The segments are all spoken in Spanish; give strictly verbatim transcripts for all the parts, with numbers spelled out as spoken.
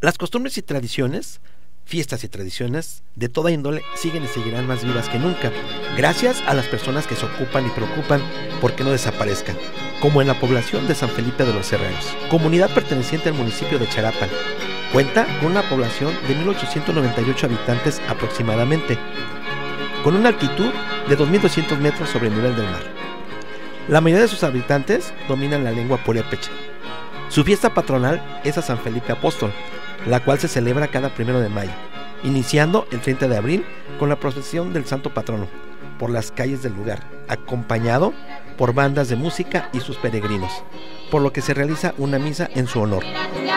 Las costumbres y tradiciones, fiestas y tradiciones de toda índole siguen y seguirán más vivas que nunca, gracias a las personas que se ocupan y preocupan por que no desaparezcan, como en la población de San Felipe de los Herreros, comunidad perteneciente al municipio de Charapan. Cuenta con una población de mil ochocientos noventa y ocho habitantes aproximadamente, con una altitud de dos mil doscientos metros sobre el nivel del mar. La mayoría de sus habitantes dominan la lengua purépecha. Su fiesta patronal es a San Felipe Apóstol, la cual se celebra cada primero de mayo, iniciando el treinta de abril con la procesión del Santo Patrono por las calles del lugar, acompañado por bandas de música y sus peregrinos, por lo que se realiza una misa en su honor.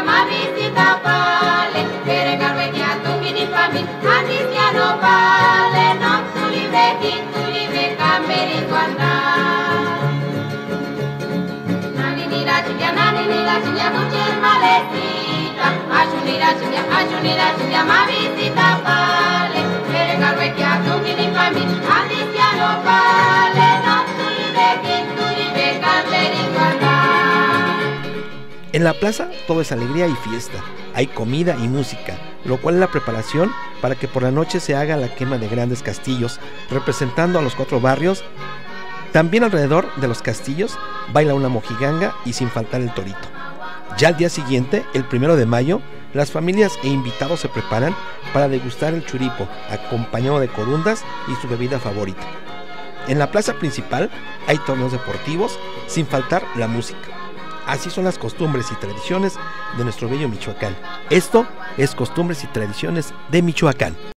En la plaza todo es alegría y fiesta, hay comida y música, lo cual es la preparación para que por la noche se haga la quema de grandes castillos, representando a los cuatro barrios. También alrededor de los castillos baila una mojiganga y sin faltar el torito. Ya al día siguiente, el primero de mayo, las familias e invitados se preparan para degustar el churipo, acompañado de corundas y su bebida favorita. En la plaza principal hay torneos deportivos, sin faltar la música. Así son las costumbres y tradiciones de nuestro bello Michoacán. Esto es Costumbres y Tradiciones de Michoacán.